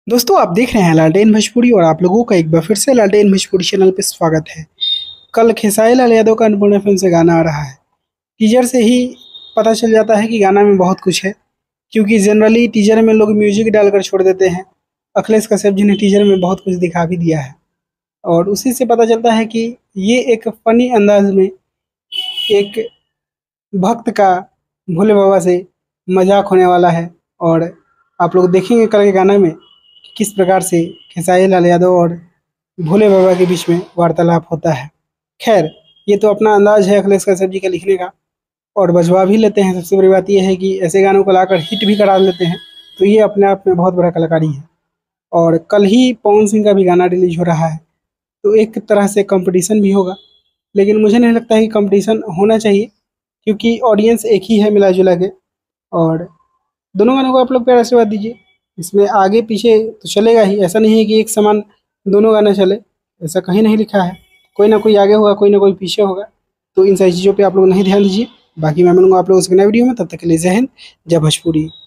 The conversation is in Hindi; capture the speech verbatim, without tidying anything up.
दोस्तों आप देख रहे हैं लालटेन भोजपुरी और आप लोगों का एक बार फिर से लालटेन भोजपुरी चैनल पे स्वागत है। कल खेसारी लाल यादव का अन्नपूर्णा फिल्म से गाना आ रहा है। टीजर से ही पता चल जाता है कि गाना में बहुत कुछ है, क्योंकि जनरली टीजर में लोग म्यूजिक डालकर छोड़ देते हैं। अखिलेश कश्यप जी ने टीजर में बहुत कुछ दिखा भी दिया है और उसी से पता चलता है कि ये एक फनी अंदाज में एक भक्त का भोले बाबा से मजाक होने वाला है। और आप लोग देखेंगे कल के गाना में किस प्रकार से खेसारी लाल यादव और भोले बाबा के बीच में वार्तालाप होता है। खैर, ये तो अपना अंदाज है अखिलेश कश्यप जी का लिखने का और बजवा भी लेते हैं। सबसे बड़ी बात यह है कि ऐसे गानों को लाकर हिट भी करा लेते हैं, तो ये अपने आप में बहुत बड़ा कलाकारी है। और कल ही पवन सिंह का भी गाना रिलीज हो रहा है, तो एक तरह से कंपटीशन भी होगा, लेकिन मुझे नहीं लगता है कि कंपटीशन होना चाहिए, क्योंकि ऑडियंस एक ही है मिला जुला के। और दोनों गानों को आप लोग प्यार आशीर्वाद दीजिए। इसमें आगे पीछे तो चलेगा ही, ऐसा नहीं है कि एक समान दोनों गाना चले, ऐसा कहीं नहीं लिखा है। कोई ना कोई आगे होगा, कोई ना कोई पीछे होगा, तो इन सारी चीज़ों पे आप लोग नहीं ध्यान दीजिए। बाकी मैं मिलूंगा आप लोगों से नए वीडियो में, तब तक के लिए जय हिंद, जय भोजपुरी।